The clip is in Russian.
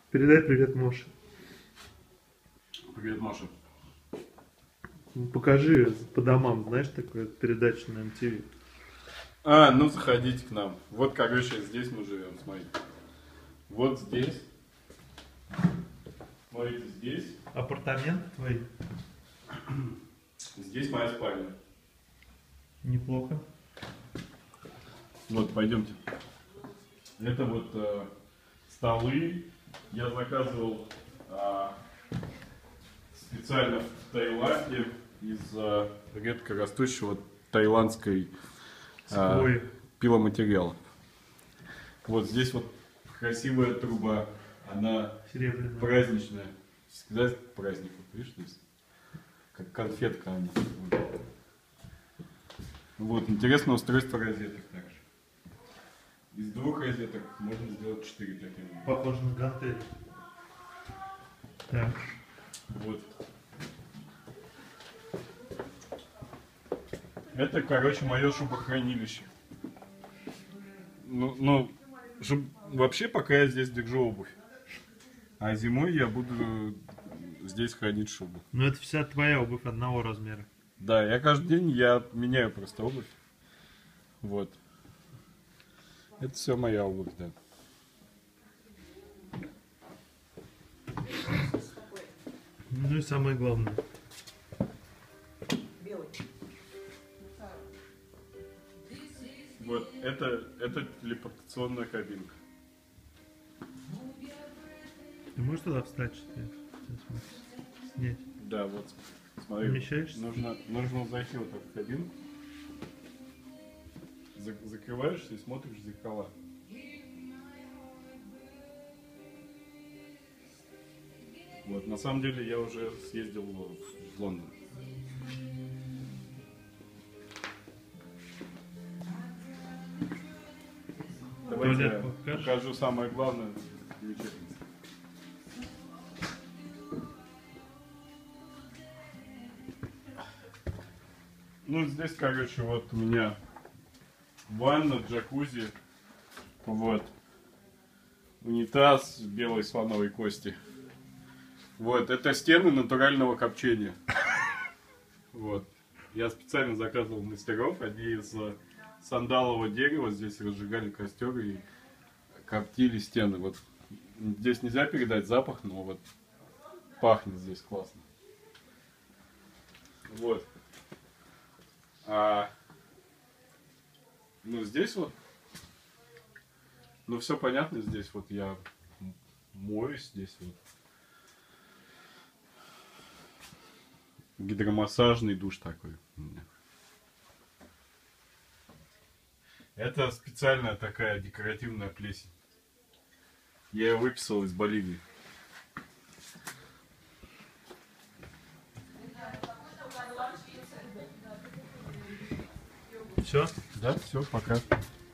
Передай привет Моше. Привет, Маша. Покажи по домам, знаешь, такое передача на MTV. Ну заходите к нам. Вот, короче, здесь мы живем, смотрите. Вот здесь. Смотрите, здесь. Апартаменты твои? Здесь моя спальня. Неплохо. Вот, пойдемте. Это вот столы. Я заказывал специально в Таиланде из редко растущего таиландской пиломатериала. Вот здесь вот красивая труба, она серебряная, праздничная. Всегда праздник, вот, видишь, здесь как конфетка она. Вот, интересное устройство розеток также. Из 2 розеток можно сделать 4 такие. похоже на гантель. Так. Вот. Это, короче, мое шубохранилище. Вообще, пока я здесь держу обувь. А зимой я буду здесь хранить шубу. Ну это вся твоя обувь одного размера. Да, я каждый день меняю просто обувь. Вот. Это все моя обувь, да. Ну и самое главное. Вот, это телепортационная кабинка. Ты можешь туда встать, что ли? Снять. Да, вот, смотри. Помещаешься? Нужно зайти вот в эту кабинку. Закрываешься и смотришь в зеркала. Вот, на самом деле я уже съездил в Лондон. Давайте я покажу самое главное. Ну, здесь, короче, вот у меня ванна, джакузи, вот, унитаз белой слоновой кости. Вот, это стены натурального копчения. Вот. Я специально заказывал мастеров, они из сандалового дерева здесь разжигали костер и коптили стены. Вот здесь нельзя передать запах, но вот пахнет здесь классно. Вот. Ну здесь вот, ну все понятно, здесь вот я моюсь, здесь вот гидромассажный душ такой у меня. Это специальная такая декоративная плесень. Я ее выписал из Боливии. Все? Да, все, пока.